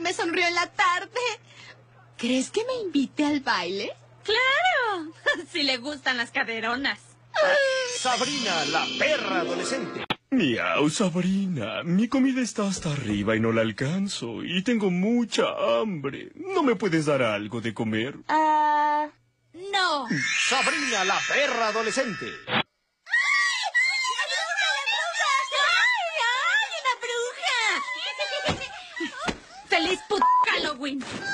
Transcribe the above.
me sonrió en la tarde. ¿Crees que me invite al baile? ¡Claro! Si le gustan las caderonas. Sabrina, la perra adolescente. Miau, Sabrina, mi comida está hasta arriba y no la alcanzo. Y tengo mucha hambre. ¿No me puedes dar algo de comer? No. Sabrina, la perra adolescente. ¡Ay, una bruja! ¡Feliz Halloween!